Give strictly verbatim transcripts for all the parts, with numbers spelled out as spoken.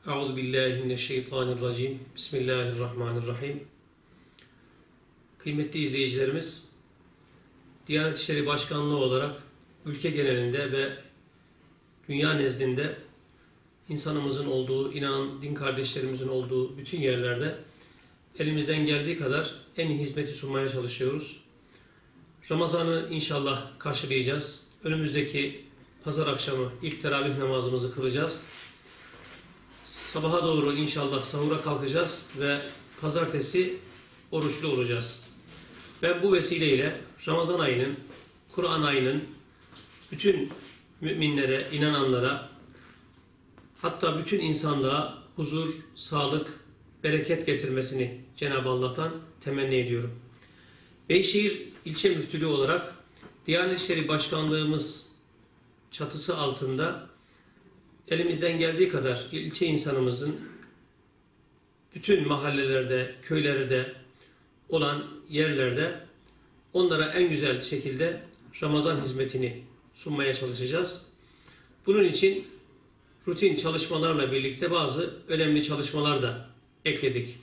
Euzu billahi mineşşeytanirracim. Bismillahirrahmanirrahim. Kıymetli izleyicilerimiz, Diyanet İşleri Başkanlığı olarak ülke genelinde ve dünya nezdinde insanımızın olduğu, inanan din kardeşlerimizin olduğu bütün yerlerde elimizden geldiği kadar en iyi hizmeti sunmaya çalışıyoruz. Ramazan'ı inşallah karşılayacağız. Önümüzdeki pazar akşamı ilk teravih namazımızı kılacağız. Sabaha doğru inşallah sahura kalkacağız ve pazartesi oruçlu olacağız. Ben bu vesileyle Ramazan ayının, Kur'an ayının bütün müminlere, inananlara, hatta bütün insanlığa huzur, sağlık, bereket getirmesini Cenab-ı Allah'tan temenni ediyorum. Beyşehir İlçe Müftülüğü olarak Diyanet İşleri Başkanlığımız çatısı altında elimizden geldiği kadar ilçe insanımızın bütün mahallelerde, köylerde olan yerlerde onlara en güzel şekilde Ramazan hizmetini sunmaya çalışacağız. Bunun için rutin çalışmalarla birlikte bazı önemli çalışmalar da ekledik.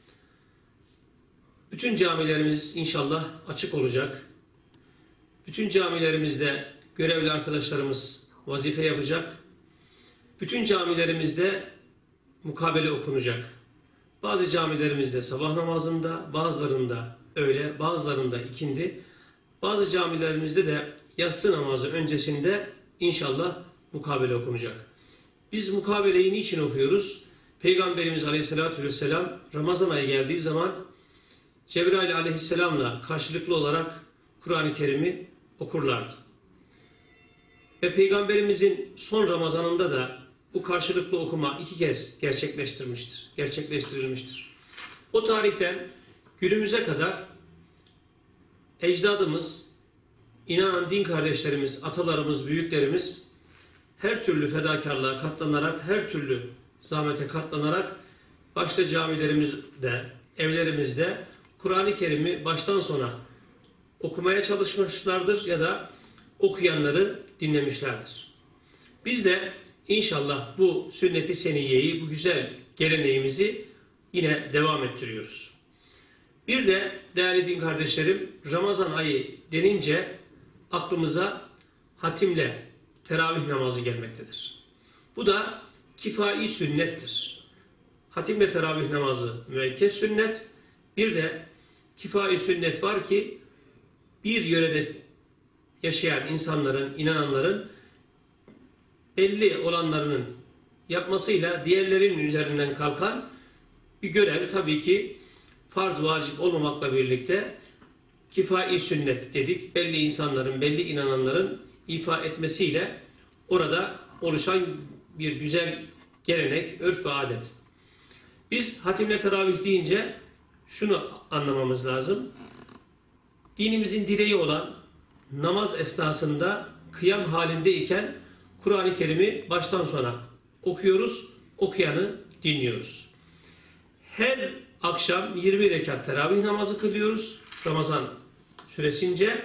Bütün camilerimiz inşallah açık olacak. Bütün camilerimizde görevli arkadaşlarımız vazife yapacak. Bütün camilerimizde mukabele okunacak. Bazı camilerimizde sabah namazında, bazılarında öğle, bazılarında ikindi, bazı camilerimizde de yatsı namazı öncesinde inşallah mukabele okunacak. Biz mukabeleyi niçin okuyoruz? Peygamberimiz Aleyhisselatü Vesselam Ramazan ayı geldiği zaman Cebrail Aleyhisselam'la karşılıklı olarak Kur'an-ı Kerim'i okurlardı. Ve Peygamberimizin son Ramazanında da bu karşılıklı okuma iki kez gerçekleştirmiştir, gerçekleştirilmiştir. O tarihten günümüze kadar ecdadımız, inanan din kardeşlerimiz, atalarımız, büyüklerimiz her türlü fedakarlığa katlanarak, her türlü zahmete katlanarak başta camilerimizde, evlerimizde Kur'an-ı Kerim'i baştan sona okumaya çalışmışlardır ya da okuyanları dinlemişlerdir. Biz de İnşallah bu sünnet-i seniyyeyi, bu güzel geleneğimizi yine devam ettiriyoruz. Bir de değerli din kardeşlerim, Ramazan ayı denince aklımıza hatimle teravih namazı gelmektedir. Bu da kifai sünnettir. Hatimle teravih namazı müekked sünnet, bir de kifai sünnet var ki bir yörede yaşayan insanların, inananların belli olanlarının yapmasıyla diğerlerinin üzerinden kalkan bir görev, tabii ki farz vacip olmamakla birlikte kifai sünnet dedik. Belli insanların, belli inananların ifa etmesiyle orada oluşan bir güzel gelenek, örf ve adet. Biz hatimle teravih deyince şunu anlamamız lazım. Dinimizin direği olan namaz esnasında kıyam halindeyken Kur'an-ı Kerim'i baştan sona okuyoruz, okuyanı dinliyoruz. Her akşam yirmi rekat teravih namazı kılıyoruz Ramazan süresince.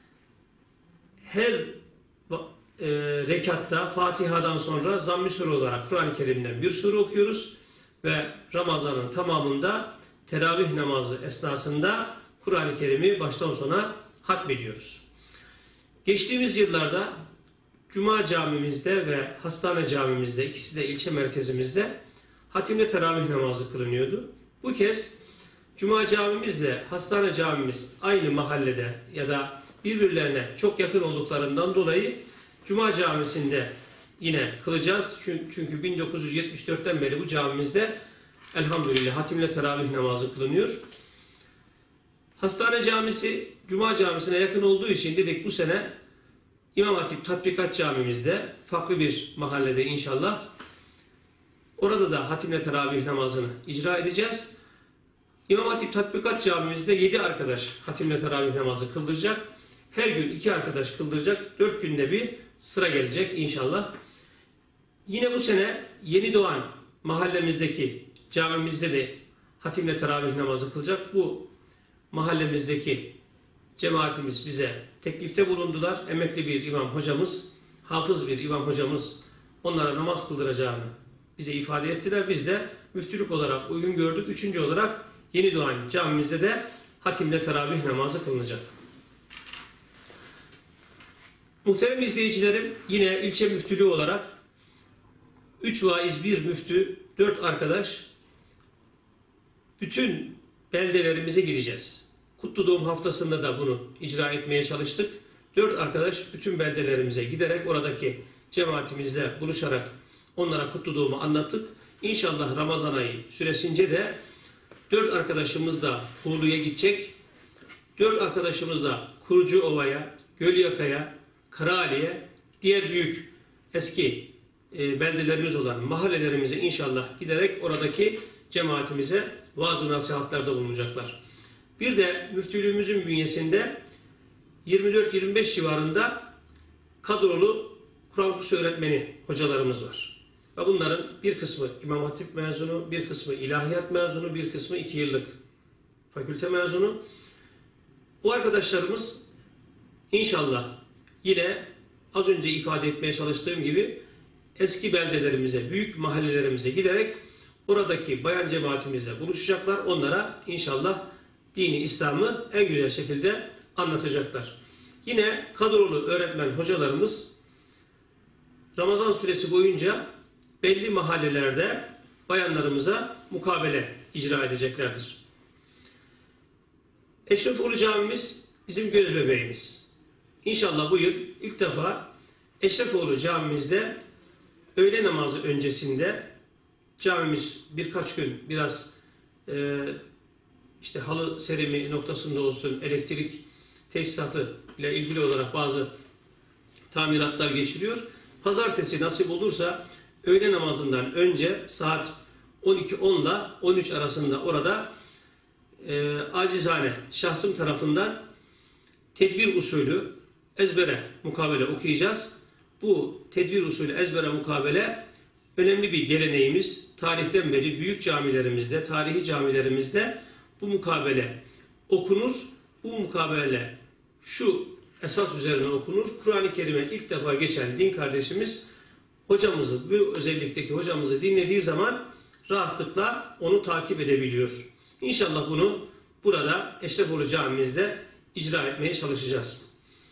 Her e, rekatta Fatiha'dan sonra zamm-ı sure olarak Kur'an-ı Kerim'den bir sure okuyoruz ve Ramazan'ın tamamında teravih namazı esnasında Kur'an-ı Kerim'i baştan sona hatmediyoruz. Geçtiğimiz yıllarda Cuma camimizde ve hastane camimizde, ikisi de ilçe merkezimizde hatimle teravih namazı kılınıyordu. Bu kez Cuma camimizle hastane camimiz aynı mahallede ya da birbirlerine çok yakın olduklarından dolayı Cuma camisinde yine kılacağız. Çünkü bin dokuz yüz yetmiş dörtten beri bu camimizde elhamdülillah hatimle teravih namazı kılınıyor. Hastane camisi Cuma camisine yakın olduğu için dedik bu sene İmam Hatip Tatbikat Camimizde, farklı bir mahallede inşallah, orada da hatimle teravih namazını icra edeceğiz. İmam Hatip Tatbikat Camimizde yedi arkadaş hatimle teravih namazı kıldıracak. Her gün iki arkadaş kıldıracak. Dört günde bir sıra gelecek inşallah. Yine bu sene Yeni Doğan mahallemizdeki camimizde de hatimle teravih namazı kılacak. Bu mahallemizdeki cemaatimiz bize teklifte bulundular. Emekli bir imam hocamız, hafız bir imam hocamız onlara namaz kıldıracağını bize ifade ettiler. Biz de müftülük olarak uygun gördük. Üçüncü olarak Yeni Doğan camimizde de hatimle teravih namazı kılınacak. Muhterem izleyicilerim, yine ilçe müftülüğü olarak üç vaiz, bir müftü, dört arkadaş bütün beldelerimize gideceğiz. Kutlu Doğum haftasında da bunu icra etmeye çalıştık. Dört arkadaş bütün beldelerimize giderek oradaki cemaatimizle buluşarak onlara Kutlu Doğum'u anlattık. İnşallah Ramazan ayı süresince de dört arkadaşımız da Hulu'ya gidecek. Dört arkadaşımız da Kurucuova'ya, Gölyaka'ya, Karaali'ye, diğer büyük eski e, beldelerimiz olan mahallelerimize inşallah giderek oradaki cemaatimize vaaz-ı nasihatlarda bulunacaklar. Bir de müftülüğümüzün bünyesinde yirmi dört yirmi beş civarında kadrolu Kur'an kursu öğretmeni hocalarımız var. Ve bunların bir kısmı İmam Hatip mezunu, bir kısmı ilahiyat mezunu, bir kısmı iki yıllık fakülte mezunu. Bu arkadaşlarımız inşallah yine az önce ifade etmeye çalıştığım gibi eski beldelerimize, büyük mahallelerimize giderek oradaki bayan cemaatimizle buluşacaklar. Onlara inşallah dini, İslam'ı en güzel şekilde anlatacaklar. Yine kadrolu öğretmen hocalarımız Ramazan süresi boyunca belli mahallelerde bayanlarımıza mukabele icra edeceklerdir. Eşrefoğlu Camimiz bizim göz bebeğimiz. İnşallah bu yıl ilk defa Eşrefoğlu Camimizde öğle namazı öncesinde camimiz birkaç gün biraz e, işte halı serimi noktasında olsun, elektrik tesisatı ile ilgili olarak bazı tamiratlar geçiriyor. Pazartesi nasip olursa öğle namazından önce saat on iki on ile on üç arasında orada e, acizane şahsım tarafından tedvir usulü ezbere mukabele okuyacağız. Bu tedvir usulü ezbere mukabele önemli bir geleneğimiz. Tarihten beri büyük camilerimizde, tarihi camilerimizde bu mukabele okunur. Bu mukabele şu esas üzerine okunur. Kur'an-ı Kerim'e ilk defa geçen din kardeşimiz hocamızı, bu özellikteki hocamızı dinlediği zaman rahatlıkla onu takip edebiliyor. İnşallah bunu burada Eşrefoğlu Camimizde icra etmeye çalışacağız.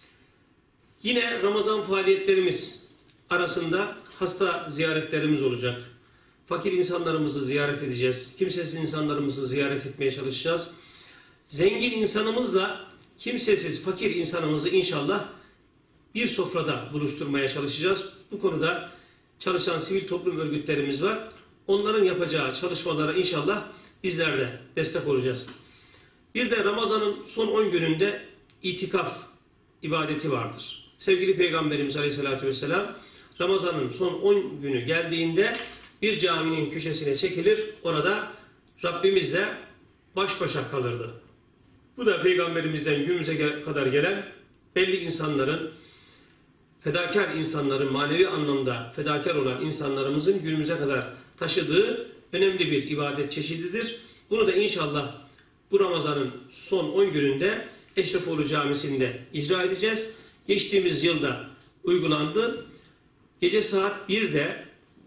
Yine Ramazan faaliyetlerimiz arasında hasta ziyaretlerimiz olacak. Fakir insanlarımızı ziyaret edeceğiz. Kimsesiz insanlarımızı ziyaret etmeye çalışacağız. Zengin insanımızla kimsesiz fakir insanımızı inşallah bir sofrada buluşturmaya çalışacağız. Bu konuda çalışan sivil toplum örgütlerimiz var. Onların yapacağı çalışmalara inşallah bizler de destek olacağız. Bir de Ramazan'ın son on gününde itikaf ibadeti vardır. Sevgili Peygamberimiz Aleyhisselatü Vesselam Ramazan'ın son on günü geldiğinde bir caminin köşesine çekilir. Orada Rabbimizle baş başa kalırdı. Bu da Peygamberimizden günümüze kadar gelen belli insanların, fedakar insanların, manevi anlamda fedakar olan insanlarımızın günümüze kadar taşıdığı önemli bir ibadet çeşididir. Bunu da inşallah bu Ramazan'ın son on gününde Eşrefoğlu Camisi'nde icra edeceğiz. Geçtiğimiz yılda uygulandı. Gece saat birde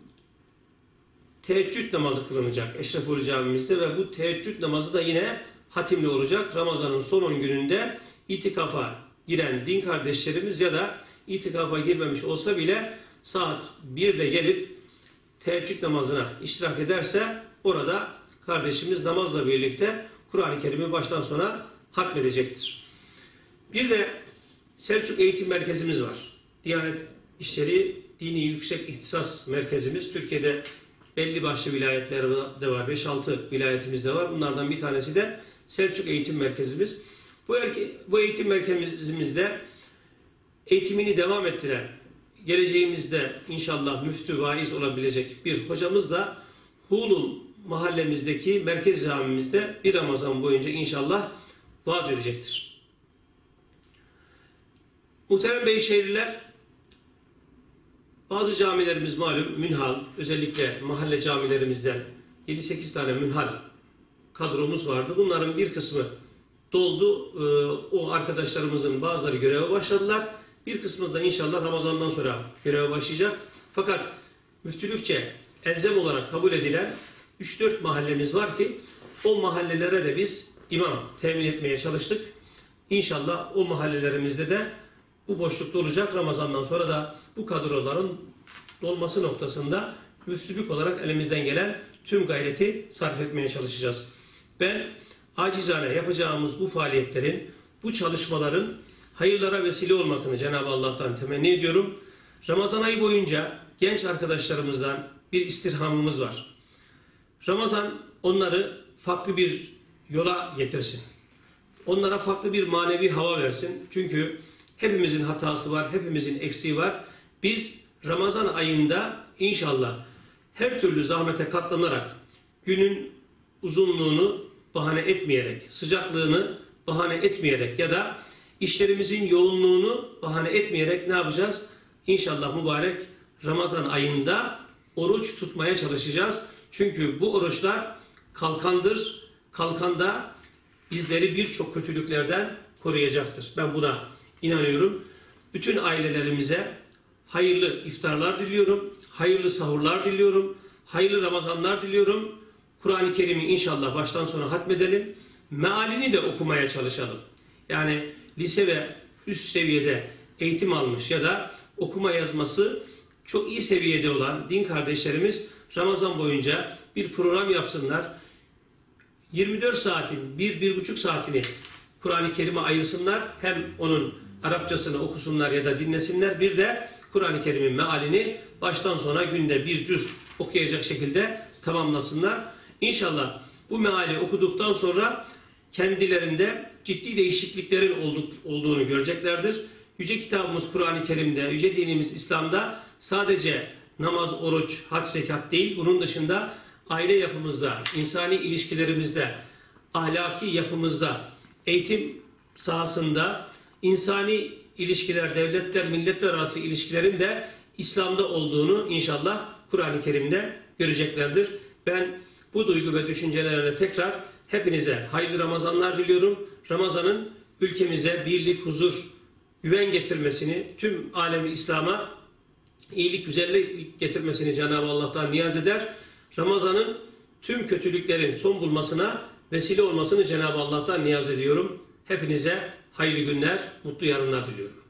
teheccüd namazı kılınacak Eşrefoğlu Camimizde ve bu teheccüd namazı da yine hatimli olacak. Ramazan'ın son on gününde itikafa giren din kardeşlerimiz ya da itikafa girmemiş olsa bile saat birde gelip teheccüd namazına iştirak ederse orada kardeşimiz namazla birlikte Kur'an-ı Kerim'i baştan sona hatmedecektir. Bir de Selçuk Eğitim Merkezimiz var. Diyanet İşleri Dini Yüksek İhtisas Merkezimiz. Türkiye'de belli başlı vilayetlerde var. beş altı vilayetimizde var. Bunlardan bir tanesi de Selçuk Eğitim Merkezimiz. Bu, bu eğitim merkezimizde eğitimini devam ettiren, geleceğimizde inşallah müftü vaiz olabilecek bir hocamız da Hulu mahallemizdeki merkez camimizde bir Ramazan boyunca inşallah vaaz edecektir. Muhterem Beyşehirliler, bazı camilerimiz malum münhal, özellikle mahalle camilerimizden yedi sekiz tane münhal kadromuz vardı. Bunların bir kısmı doldu. O arkadaşlarımızın bazıları göreve başladılar. Bir kısmı da inşallah Ramazan'dan sonra göreve başlayacak. Fakat müftülükçe elzem olarak kabul edilen üç dört mahallemiz var ki o mahallelere de biz imam temin etmeye çalıştık. İnşallah o mahallelerimizde de bu boşlukta olacak. Ramazan'dan sonra da bu kadroların dolması noktasında müftülük olarak elimizden gelen tüm gayreti sarf etmeye çalışacağız. Ben acizane yapacağımız bu faaliyetlerin, bu çalışmaların hayırlara vesile olmasını Cenab-ı Allah'tan temenni ediyorum. Ramazan ayı boyunca genç arkadaşlarımızdan bir istirhamımız var. Ramazan onları farklı bir yola getirsin. Onlara farklı bir manevi hava versin. Çünkü hepimizin hatası var, hepimizin eksiği var. Biz Ramazan ayında inşallah her türlü zahmete katlanarak, günün uzunluğunu bahane etmeyerek, sıcaklığını bahane etmeyerek ya da işlerimizin yoğunluğunu bahane etmeyerek ne yapacağız? İnşallah mübarek Ramazan ayında oruç tutmaya çalışacağız. Çünkü bu oruçlar kalkandır. Kalkanda bizleri birçok kötülüklerden koruyacaktır. Ben buna inanıyorum. Bütün ailelerimize hayırlı iftarlar diliyorum. Hayırlı sahurlar diliyorum. Hayırlı Ramazanlar diliyorum. Kur'an-ı Kerim'i inşallah baştan sona hatmedelim. Mealini de okumaya çalışalım. Yani lise ve üst seviyede eğitim almış ya da okuma yazması çok iyi seviyede olan din kardeşlerimiz Ramazan boyunca bir program yapsınlar. yirmi dört saatin bir bir buçuk saatini Kur'an-ı Kerim'e ayırsınlar. Hem onun Arapçasını okusunlar ya da dinlesinler. Bir de Kur'an-ı Kerim'in mealini baştan sona günde bir cüz okuyacak şekilde tamamlasınlar. İnşallah bu meali okuduktan sonra kendilerinde ciddi değişikliklerin olduğunu göreceklerdir. Yüce kitabımız Kur'an-ı Kerim'de, yüce dinimiz İslam'da sadece namaz, oruç, hac, zekat değil, bunun dışında aile yapımızda, insani ilişkilerimizde, ahlaki yapımızda, eğitim sahasında, insani ilişkiler, devletler, milletler arası ilişkilerin de İslam'da olduğunu inşallah Kur'an-ı Kerim'de göreceklerdir. Ben bu duygu ve düşüncelerle tekrar hepinize hayırlı Ramazanlar diliyorum. Ramazan'ın ülkemize birlik, huzur, güven getirmesini, tüm alemi İslam'a iyilik, güzellik getirmesini Cenab-ı Allah'tan niyaz eder. Ramazan'ın tüm kötülüklerin son bulmasına vesile olmasını Cenab-ı Allah'tan niyaz ediyorum. Hepinize hayırlı günler, mutlu yarınlar diliyorum.